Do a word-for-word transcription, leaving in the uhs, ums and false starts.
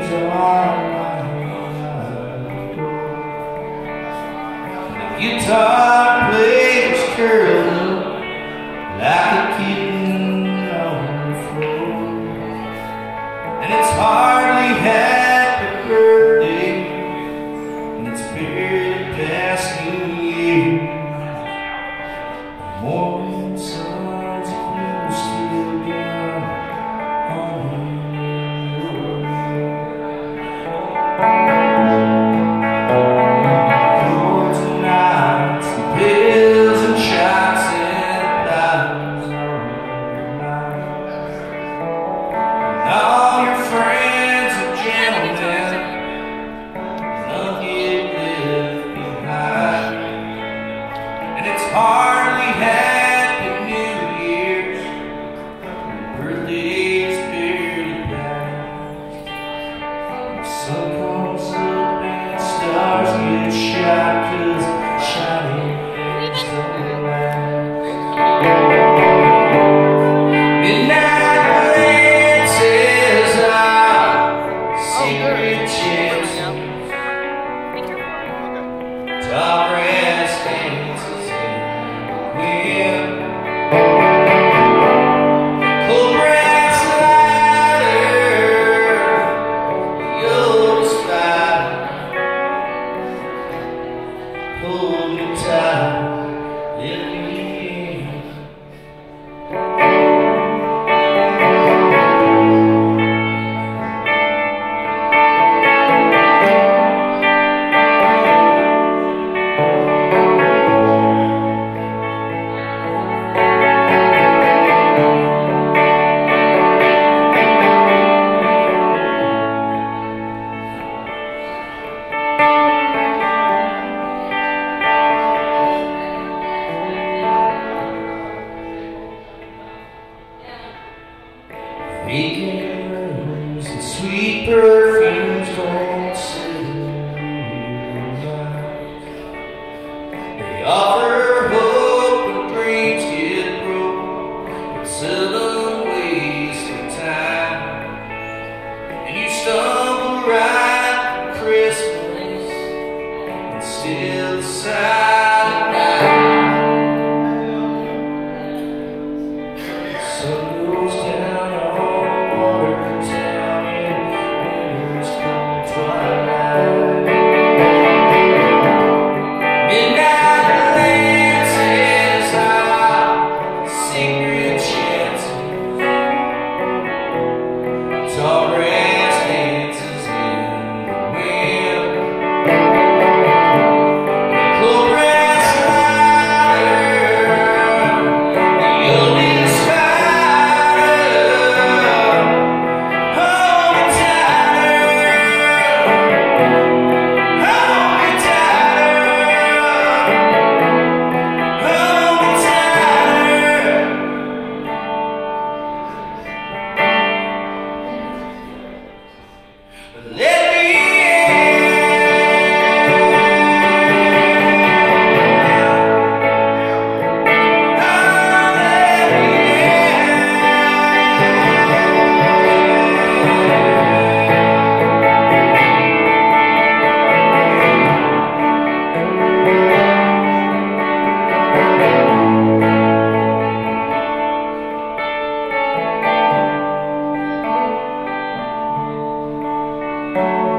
dreams are my the guitar players curl up like a kitten on the floor, and it's hardly happy birthday, and it's barely past New Year. Morning sun's blue still down on the road. Chords and nights and pills and shots and lies all night. And all your friends are gentlemen, none get left behind. And it's hardly Happy New Year's, your birthday's barely past. The sun comes up and stars get shot, 'cause shiny things don't last. Midnight glances are secret chances, tall brass dances in the wind, cold brass lighter, the oldest fire, hold me tight, let me in. Vacant rooms and sweet perfumes don't sit in your eyes. They offer hope when dreams get broke, but seldom waste their time. And you stumble right through Christmas and still silent night. Sun goes down on water town in winter's cold twilight. Midnight glances are secret chances, tall brass dances in the wind, cold brass lighter, the oldest fire, hold me tighter, hold me tighter, hold me tighter. Let me in.